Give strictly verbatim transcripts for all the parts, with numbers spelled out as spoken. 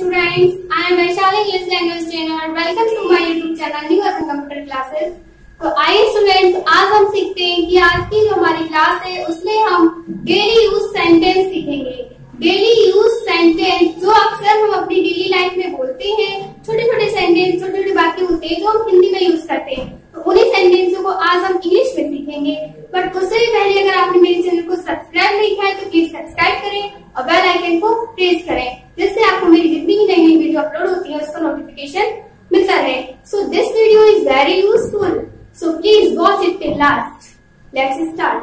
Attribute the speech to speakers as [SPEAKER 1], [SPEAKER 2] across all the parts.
[SPEAKER 1] students, I am Vaishali, English language trainer. Welcome to my YouTube channel New Urban Computer Classes. तो आइए students, आज हम सीखते हैं कि आज की जो हमारी क्लास है उसमें हम डेली यूज सेंटेंस सीखेंगे। डेली यूज सेंटेंस जो अक्सर हम अपनी डेली लाइफ में बोलते हैं, छोटे छोटे सेंटेंस, छोटे छोटे वाक्य होते हैं जो हम हिंदी में यूज करते हैं, तो उन्हीं सेंटेंसों को आज हम इंग्लिश में सीखेंगे। बट उससे भी पहले अगर आपने मेरे चैनल को सब्सक्राइब नहीं किया है तो प्लीज सब्सक्राइब करें और बेल आइकन को प्रेस करें, जिससे आपको मेरी जितनी भी नई नई वीडियो अपलोड होती है उसका नोटिफिकेशन मिलता रहे। So this video is very useful, so please watch it till last. Let's start.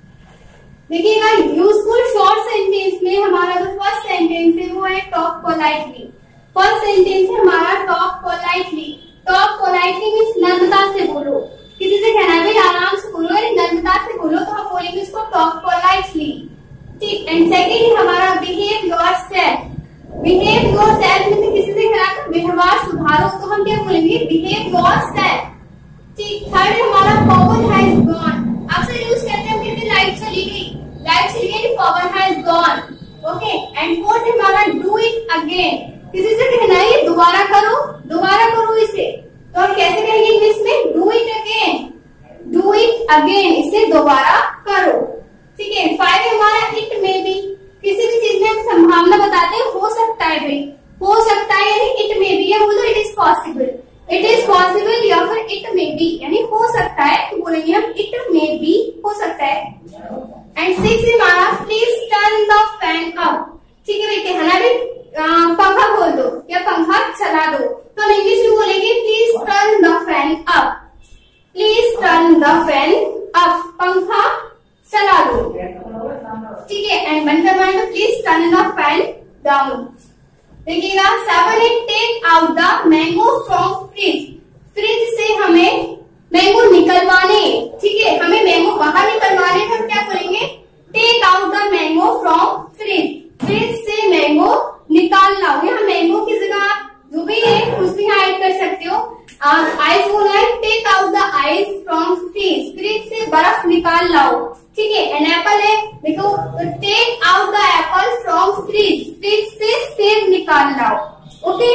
[SPEAKER 1] देखिएगा, यूजफुल शॉर्ट सेंटेंस में हमारा जो फर्स्ट सेंटेंस है वो है टॉक पोलाइटली। फर्स्ट सेंटेंस है हमारा talk politely. Talk politely means नम्रता से बोलो। किसी से कहना है भाई आराम से बोलो, नम्रता से बोलो, तो हम बोलेंगे उसको टॉक पोलाइटली। ठीक। एंड सेकेंड हमारा बिहेव योरसेल्फ। बिहेव योरसेल्फ में किसी से कहना व्यवहार सुधारो, तो हम क्या बोलेंगे बिहेव योरसेल्फ। ठीक। थर्ड हमारा पावर हैज गॉन। अक्सर यूज करते हैं हम कहते हैं लाइट चली गई, लाइट चली गई, power has gone. Okay. And fourth हमारा डू इट अगेन। किसी से कहना है दोबारा करो, दोबारा करो इसे, तो हम कैसे कहेंगे इंग्लिश में do it again. Do it again, इसे दोबारा करो। ठीक है। फाइव हमारा इट में बी। किसी भी चीज में हम संभावना बताते हैं, हो सकता है भाई, हो सकता है यानी इट में बी, या बोलो it is possible, it is possible या फिर इट में बी यानी हो सकता है, तो बोलेंगे हम इट में बी, हो सकता है। एंड सिक्स हमारा please turn the fan up. ठीक है भाई, कहना भी पंखा खोल दो या पंखा चला दो, तो हम इंग्लिश में बोलेंगे please turn the fan up. Please turn the fan up, पंखा चला दो। ठीक है। एंड बंद करवाएं तो please turn the fan down. देखिएगा, seven it take out the mango from fridge. Fridge से हमें मैंगो निकलवाने, ठीक है, हमें मैंगो बाहर निकलवाने, हम क्या बोलेंगे take out the mango from fridge. Fridge से मैंगो निकालना। यहाँ मैंगो की जगह जो भी है कुछ भी ऐड कर सकते हो। आइस बोला है, take out the ice from fridge. Fridge से बर्फ निकाल लाओ। ठीक है। एन एप्पल है, देखो take out the apple from fridge. Fridge से सेब निकाल लाओ। ओके।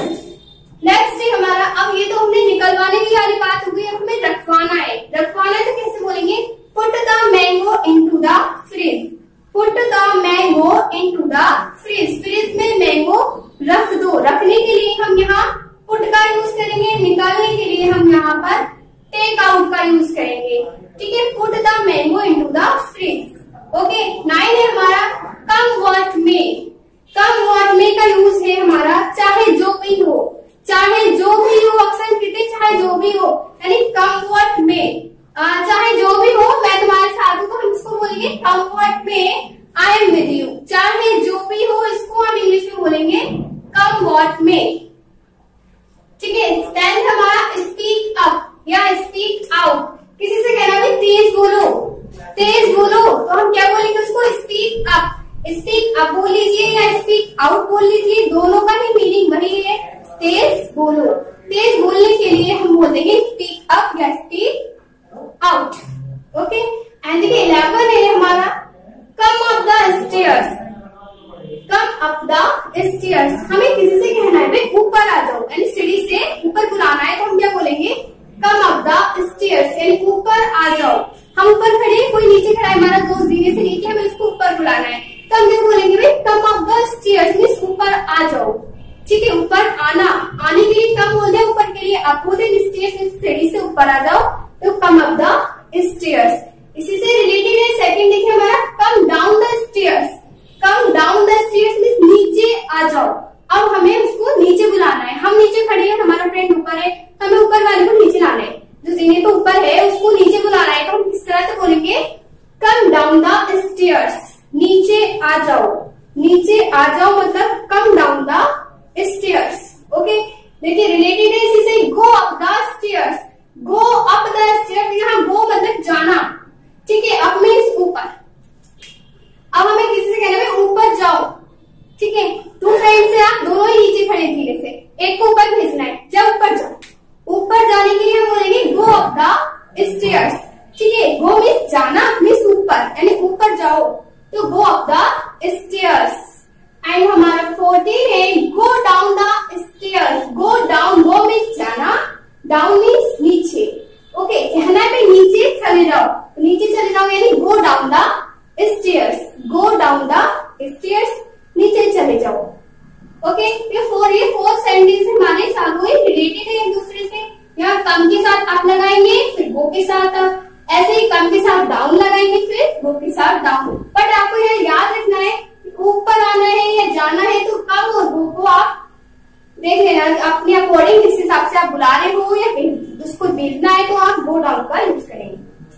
[SPEAKER 1] नेक्स्ट है हमारा, अब ये तो हमने निकलवाने की वाली बात हो गई, अब हमें रखवाना है। रखवाना है तो कैसे बोलेंगे put the mango into the fridge. Put the mango into the fridge. Fridge में मैंगो रख दो। रखने के लिए हम यहाँ पुट का यूज करेंगे, निकालने के लिए हम यहाँ पर टेक आउट का यूज करेंगे। ठीक है। Put the mango into the fridge. Okay. Nine है हमारा कम व्हाट मे। कम व्हाट मे का यूज है हमारा चाहे जो भी हो, चाहे जो भी हो, अक्सर कहते चाहे जो भी हो, यानी कम व्हाट मे, चाहे जो भी हो मैं तुम्हारे साथ हूं, तो हम इसको बोलेंगे come what may I am with you. चाहे जो भी हो, इसको हम इंग्लिश में बोलेंगे कम व्हाट मे। ठीक है। टेंथ हमारा स्पीक अप या स्पीक आउट। किसी से कहना भी तेज बोलो, तेज बोलो, तो हम क्या बोलेंगे उसको स्पीक अप। स्पीक अप बोल लीजिए या स्पीक आउट बोल लीजिए, दोनों का ही मीनिंग वही है, तेज बोलो। तेज बोलने के लिए हम बोलेंगे स्पीक अप या स्पीक आउट। ओके। एंड देखिए इलेवन है हमारा come up the stairs. Come up the stairs, हमें किसी से कहना है भाई ऊपर आ जाओ, यानी सीढ़ी से ऊपर बुलाना है, तो हम क्या बोलेंगे कम अप द स्टेयर्स, यानी ऊपर आ जाओ। हम ऊपर खड़े हैं, कोई नीचे खड़ा है, हमारा दोस्त जीने से नीचे, हमें उसको ऊपर बुलाना है, तो हम क्या बोलेंगे भाई come up the stairs, means ऊपर आ जाओ। ठीक है। ऊपर आना, आने के लिए कम बोलते हैं, ऊपर के लिए अप बोलते हैं, स्टेयर्स सीढ़ी से ऊपर आ जाओ, तो कम अप द स्टेयर्स। इसी से रिलेटेड है सेकंड देखिए हमारा come down the stairs. Come down the stairs means नीचे आ जाओ। अब हमें उसको नीचे बुलाना है, हम नीचे खड़े हैं, हमारा फ्रेंड ऊपर है, हमें ऊपर वाले को नीचे लाना है, जो जीने पे ऊपर है उसको नीचे बुलाना है, तो हम किस तरह से बोलेंगे कम डाउन द स्टेयर्स, नीचे आ जाओ। नीचे आ जाओ मतलब come down the stairs. Okay. देखिए रिलेटेड है इसी से go up the stairs. Go up the stairs, यहाँ गो मतलब जाना। ठीक है। अप मीन्स ऊपर। अब हमें किसी से कहना है ऊपर जाओ। ठीक है। टू फ्रेंड्स से आप दोनों ही नीचे खड़े धीरे से, एक को ऊपर भेजना है, जब ऊपर जाओ। ऊपर जाने के लिए हम बोलेंगे गो अप द स्टेयर्स। ठीक है। गो मीन्स जाना, मीन्स ऊपर, यानी ऊपर जाओ, तो go up the stairs. And हमारा फोर्टीन है गो डाउन ओके, ये फोर ये फोर सेंटेंस हमारे चारों ही रिलेटेड है एक दूसरे से। यहाँ कम के साथ अप लगाएंगे, फिर गो के साथ अप, ऐसे ही कम के साथ डाउन लगाएंगे, फिर गो के साथ डाउन। बट आपको यह याद रखना है, ऊपर आना है या जाना है तो कम और गो को आप देख लेना अपने अकॉर्डिंग, जिस हिसाब से आप बुला रहे हो या उसको भेजना है तो आप गो डाउन का यूज करेंगे।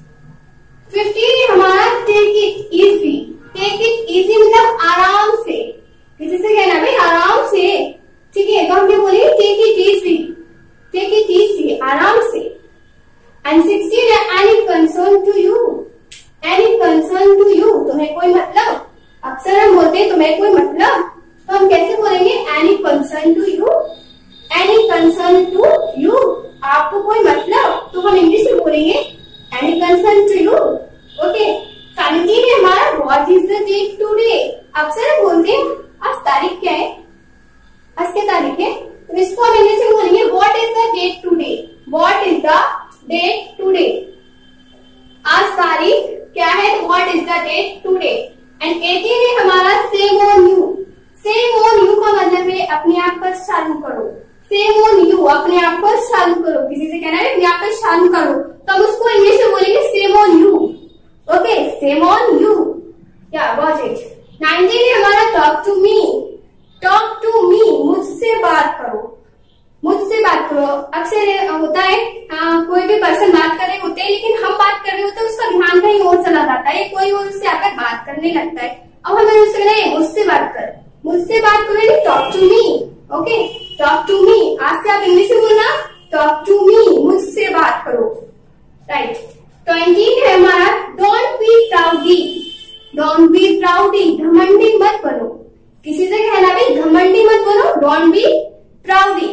[SPEAKER 1] फिफ्टीन हमारा take it easy. Take it easy मतलब आराम से, किसी से कहना भाई आराम से, ठीक है, तो हमने बोली take it easy, take it easy आराम से। एंड सिक्सटीन है any concern to you. Any concern to you, तुम्हें कोई मतलब, अक्सर हम बोलते हैं तुम्हें कोई मतलब, तो हम कैसे बोलेंगे any concern to you. Any concern to you, आपको कोई मतलब, तो हम इंग्लिश में बोलेंगे any concern to you. Okay, seventeen है हमारा what is the date today. अक्सर हम बोलते हैं आज तारीख क्या है, आज क्या तारीख है, तो इसको हम इंग्लिश में बोलेंगे what is the date today. What is the date today, आज तारीख क्या है, तो what is the date today. And eighteen है हमारा same on you. Same on you का मतलब है अपने आप पर चालू करो। सेम ऑन यू, अपने आप पर चालू करो, किसी से कहना है अपने आप पर चालू करो, तो हम उसको इंग्लिश में बोलेंगे same on you. Okay, same on you, या वॉच इट। नाइनटीन है हमारा talk to me. Talk to me, मुझसे बात करो, मुझसे बात करो। अक्सर होता है हाँ, कोई भी पर्सन बात कर रहे होते हैं लेकिन हम बात कर रहे होते हैं, उसका ध्यान कहीं और चला जाता है, कोई और उससे आकर बात करने लगता है। अब हमें उससे कहना मुझसे बात कर, मुझसे बात करो, talk to me. Okay, talk to me, आज से आप इंग्लिश में बोलना टॉक टू मी, मुझसे बात करो। राइट, ट्वेंटी है हमारा don't be proudy. Don't be proudy, घमंडी मत बनो, किसी से कहना भाई घमंडी मत बनो, don't be proudy.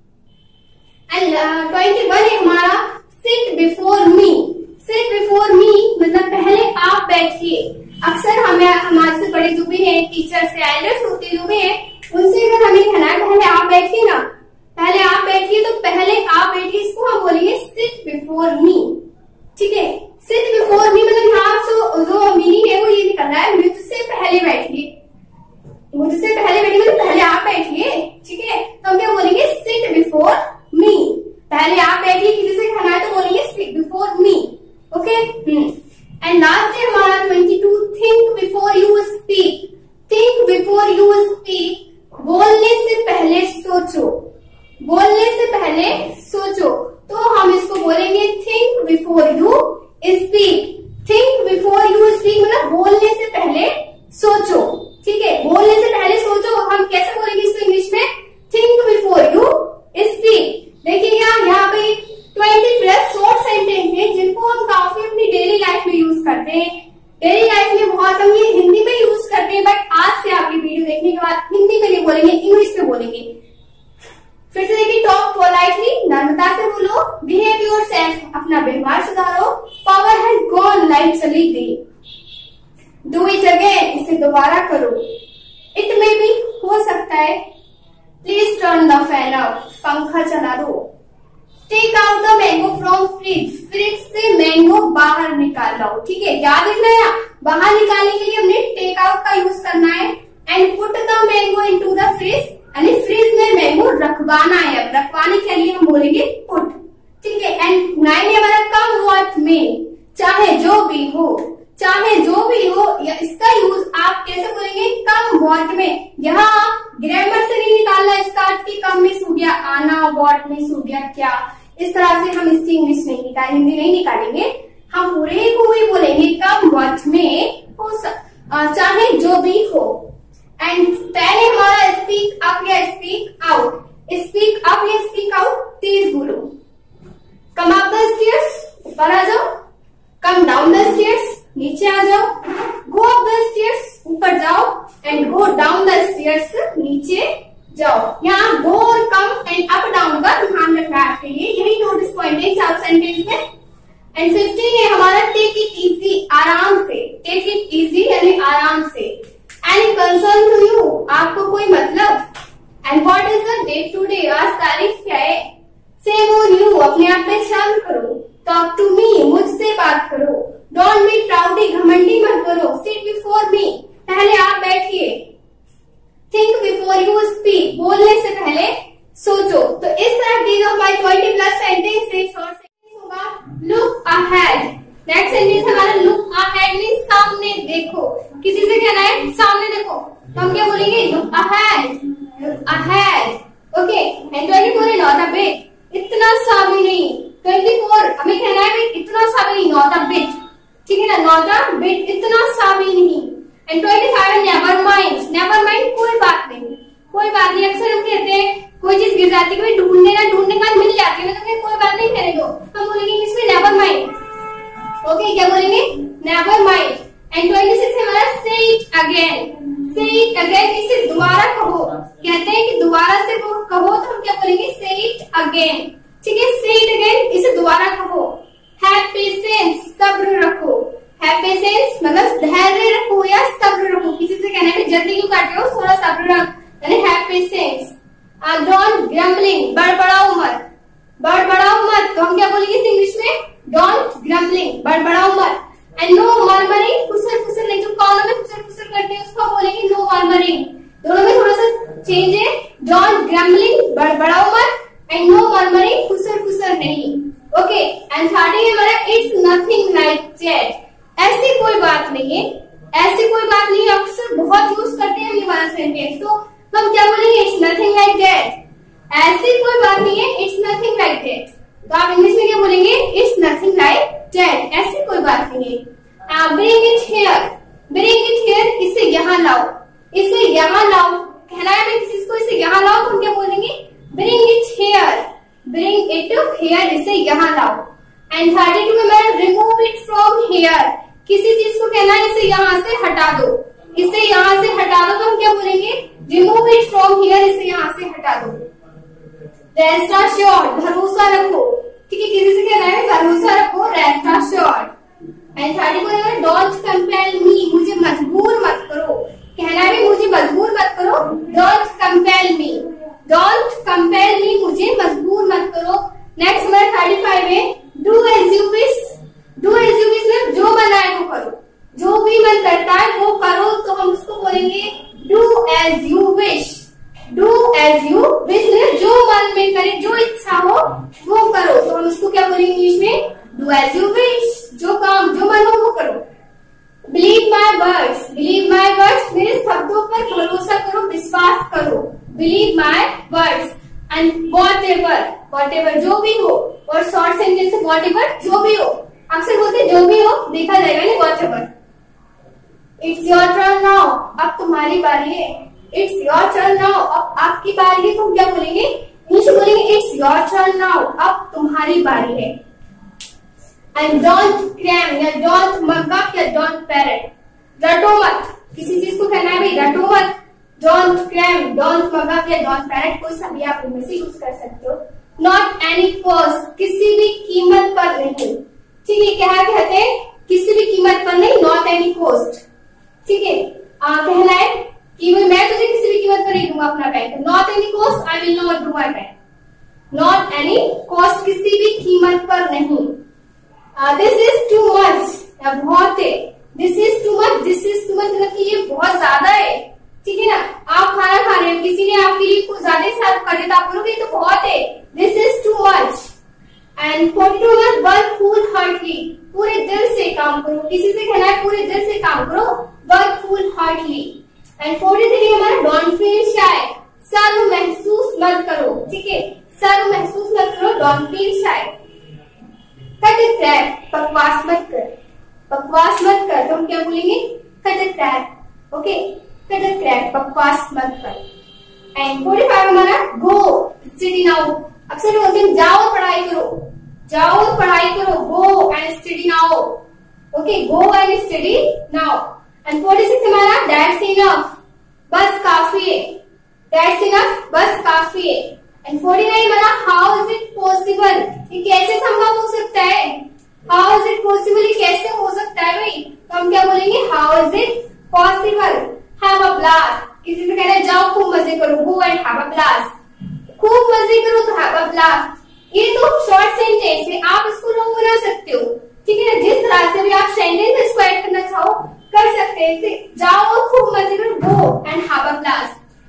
[SPEAKER 1] And twenty one है हमारा sit before me. Sit before me मतलब पहले आप बैठिए। अक्सर हमें हमारे से बड़े जो भी हैं, टीचर्स से एल्डर्स होते जो भी हैं, उनसे अगर हमें कहना है पहले आप बैठिए ना, पहले आप बैठिए, तो पहले आप बैठिए, इसको हम बोलेंगे सिट बिफोर मी। ठीक है, सिट बिफोर मी मतलब यहाँ से जो मीनिंग है वो ये निकलना है मुझसे पहले बैठिए, मुझसे पहले बैठिए मतलब पहले आप बैठिए। ठीक है, तो हम क्या बोलेंगे सिट बिफोर मी, पहले आप बैठिए, किसी से कहना है तो बोलेंगे sit before me. Okay, and last है हमारा twenty two think before you speak. Think before you speak, बोलने से पहले सोचो, बोलने से पहले सोचो, तो हम इसको बोलेंगे think before you speak. Think before you speak मतलब बोलने से पहले सोचो। ठीक है, बोलने से पहले सोचो, हम कैसे बोलेंगे इसको इंग्लिश में, थिंक बिफोर यू स्पीक। देखिए यहाँ यहाँ पे ट्वेंटी प्लस शॉर्ट सेंटेंस है जिनको हम काफी अपनी डेली लाइफ में यूज करते हैं। डेली लाइफ में बहुत हम ये हिंदी में यूज करते हैं, बट आज से आपकी वीडियो देखने के बाद हिंदी में नहीं बोलेंगे, इंग्लिश में बोलेंगे। फिर से देखिए, टॉक पोलाइटली, नम्रता से बोलो, बिहेव योरसेल्फ, अपना व्यवहार सुधारो, पावर हैज गॉन, लाइफ चली गई, डू इट अगेन, इसे दोबारा करो, इट में भी हो सकता है, please turn the fan off, पंखा चला दो, take out the mango from fridge, fridge से मैंगो बाहर निकाल लो। ठीक है, याद रखना है, बाहर निकालने के लिए हमने टेक आउट का यूज करना है। And put the mango into the fridge, यानी फ्रिज में मैंगो रखवाना है, अब रखवाने के लिए हम बोलेंगे पुट। ठीक है, एंड नाइन है हमारा कम व्हाट मे, चाहे जो भी हो, चाहे जो भी हो, या इसका यूज आप कैसे बोलेंगे, कम व्हाट में। यहाँ ग्रामर से नहीं निकालना इसका अर्थ की कम में सूट गया आना, व्हाट में सूट गया क्या, इस तरह से हम इसकी इंग्लिश नहीं निकाल हिंदी नहीं निकालेंगे, हम पूरे को ही बोलेंगे कम व्हाट में हो, चाहे जो भी हो। एंड टेन है हमारा स्पीक अप या स्पीक आउट। स्पीक अप या स्पीक आउट, तेज बोलो। कम अप द स्टेयर्स, ऊपर आ जाओ, कम डाउन द स्टेयर्स, नीचे आ जाओ, गो अप द स्टेयर्स, ऊपर जाओ, and go down the stairs, नीचे जाओ। यहाँ गो और कम एंड अप डाउन का ध्यान रखना है आपके लिए, यही नोटिस पॉइंट है चारों सेंटेंस में। एंड फिफ्टीन है हमारा टेक इट इजी, आराम से, टेक इट इजी यानी आराम से। एनी कंसर्न टू यू, आपको कोई मतलब। And what is the date today, आज तारीख क्या है। सेम ऑन यू, अपने आप पे शांत करो। टॉक टू मी, मुझसे बात करो। डोंट बी प्राउडी, घमंडी मत करो। सिट बिफोर मी, पहले आप बैठिए। थिंक बिफोर यू स्पीक, बोलने से पहले सोचो। तो इस तरह की जो हमारी ट्वेंटी प्लस सेंटेंस है, शॉर्ट सेंटेंस होगा लुक अहेड। नेक्स्ट सेंटेंस हमारा लुक अहेड मींस सामने देखो। किसी से कहना है सामने देखो, तो हम क्या बोलेंगे look ahead, look ahead. Okay, and twenty four है नॉट अ बिट, इतना सा भी नहीं। ट्वेंटी फोर हमें कहना है इतना सा भी नहीं, नॉट अ बिट, ठीक है ना, नॉट अ बिट, इतना सा भी नहीं। एंड ट्वेंटी फाइव है नेवर माइंड, नेवर माइंड कोई बात नहीं, कोई बात नहीं। अक्सर हम कहते हैं कोई चीज गिर जाती है, ढूंढने ना ढूंढने के बाद मिल जाती है, मतलब कोई बात नहीं, कहने दो। हम बोलेंगे इसमें नेवर माइंड। ओके, क्या बोलेंगे never mind. And twenty six है हमारा say it again, say it again, इसे दोबारा कहो। कहते हैं कि दोबारा से वो कहो, तो हम क्या बोलेंगे से इट अगेन, ठीक है, से इट अगेन, इसे दोबारा कहो। हैव पेशेंस, सब्र रखो। हैव पेशेंस मतलब धैर्य रखो या सब्र रखो। किसी से कहना है जल्दी क्यों कर रहे हो, थोड़ा सब्र रख, यानी हैव पेशेंस। डोंट ग्रम्बलिंग, बड़बड़ाओ मत, बड़बड़ाओ मत, तो हम क्या बोलेंगे इंग्लिश में डोंट ग्रम्बलिंग, बड़बड़ाओ मत। एंड नो मर्मरिंग, खुसर खुसर नहीं, जो कानों में खुसर खुसर करते हैं उसको बोलेंगे नो मर्मरिंग। दोनों में थोड़ा सा चेंज है, डोंट ग्रम्बलिंग बड़बड़ाओ मत, एंड नो मर्मरिंग खुसर खुसर नहीं। ओके, एंड थर्टी है हमारा इट्स नथिंग लाइक दैट, ऐसी कोई बात नहीं है, ऐसी कोई बात नहीं है। अक्सर बहुत यूज करते हैं ये वाला सेंटेंस, तो हम क्या बोलेंगे इट्स नथिंग लाइक दैट, ऐसी कोई बात नहीं है, इट्स नथिंग लाइक दैट। तो आप इंग्लिश में क्या बोलेंगे इट्स नथिंग लाइक दैट, ऐसी कोई बात नहीं है। Bring it here, bring it here, इसे यहाँ लाओ, इसे यहाँ लाओ। कहना है किसी को इसे यहाँ लाओ, तो हम क्या बोलेंगे bring it here, bring it here, इसे यहाँ लाओ। एंड थर्टी टू में रिमूव इट फ्रॉम हियर, किसी चीज को कहना है इसे यहाँ से हटा दो, इसे यहाँ से हटा दो, तो हम क्या बोलेंगे रिमूव इट फ्रॉम हियर, इसे यहाँ से हटा दो। रेस्ट अश्योर्ड, भरोसा रखो, ठीक है, किसी से कहना है भरोसा रखो, rest assured. And thirty four है डोंट कंपेल मी, मुझे मजबूर मत करो। कहना है मुझे मजबूर मत करो, don't compel me, don't compel me, मुझे मजबूर मत करो। नेक्स्ट हमारा थर्टी फाइव है do as you wish, do as you wish में जो मन आए वो करो, जो भी मन करता है वो करो, तो हम उसको बोलेंगे do as you wish, do as you wish में जो मन में करे, जो इच्छा हो वो करो, तो हम उसको क्या बोलेंगे इंग्लिश में डू एज यू विश, जो काम जो मन हो वो करो। Believe my words, believe my words, मेरे शब्दों पर भरोसा करो, विश्वास करो, believe my words. And whatever, whatever जो भी हो, और शॉर्ट सेंटेंस से वॉट एवर जो भी हो, अक्सर बोलते जो भी हो देखा जाएगा नहीं, whatever. It's your turn now, अब तुम्हारी बारी है, इट्स योर टर्न नाउ, अब आपकी बारी है, तो हम क्या बोलेंगे इंग्लिश बोलेंगे इट्स योर टर्न नाउ, अब तुम्हारी बारी है। एंड डोंट क्रैम या डोंट मग अप या डोंट पैरेट, रटो मत, किसी चीज को कहना है भाई रटो मत, don't cram, don't mug up या डोंट पैरेट, कोई सा भी आप इनमें से यूज कर सकते हो। नॉट एनी कॉस्ट, किसी भी कीमत पर नहीं, ठीक है, क्या कहते हैं किसी भी कीमत पर नहीं, नॉट एनी कॉस्ट, ठीक है। कहना है कि मैं तुझे किसी भी कीमत पर नहीं दूंगा अपना pen, not any cost I will not do my pen, not any cost, किसी भी कीमत पर नहीं। दिस इज टू मच, बहुत है, this is too much, this is too much मतलब कि ये बहुत ज्यादा है, ठीक है ना। आप खाना खा रहे हो, किसी ने आपके लिए कुछ ज्यादा सर्व कर दिया, आप बोलोगे तो बहुत है, this is too much. And forty two में वर्क फुल हार्टली, पूरे दिल से काम करो, किसी से कहना है पूरे दिल से काम करो, work full heartly. And forty three हमारा डोंट फील शाय, शर्म महसूस मत करो, ठीक है, शर्म महसूस मत करो, don't feel shy. Cut crap, बकवास मत कर, बकवास मत कर, तो हम क्या बोलेंगे cut crap, okay, cut crap, बकवास मत कर। एंड फोर्टी फाइव हमारा गो स्टडी नाउ, अक्सर बोलते हैं जाओ पढ़ाई करो, जाओ पढ़ाई करो, go and study now, okay, go and study now. And forty six हमारा दैट्स इनफ, बस काफी है, दैट्स इनफ, बस काफी है। एंड फोर्टी नाइन हमारा हाउ इज इट पॉसिबल, ये कैसे संभव हो सकता है, हाउ इज इट पॉसिबल, ये कैसे हो सकता है भाई, तो हम क्या बोलेंगे how is it possible. Have a blast, किसी से कहना है जाओ खूब मजे करो, go and have a blast, खूब मजे करो तो हैव अ ब्लास्ट। ये तो शॉर्ट सेंटेंस है, आप इसको लॉन्ग बना सकते हो, ठीक है ना, जिस तरह से भी आप सेंटेंस इसको ऐड करना चाहो कर सकते हैं। जाओ खूब मजे करो, go and have a blast.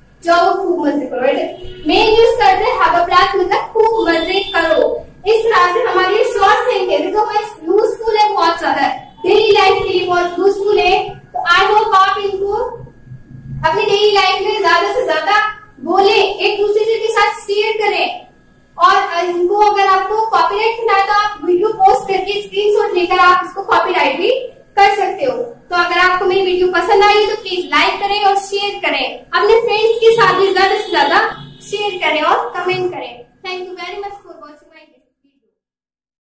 [SPEAKER 1] इसको कॉपीराइट भी कर सकते हो। तो अगर आपको मेरी वीडियो पसंद आई तो प्लीज लाइक करें और शेयर करें, अपने फ्रेंड्स के साथ भी ज्यादा से ज्यादा शेयर करें और कमेंट करें। Thank you very much for watching.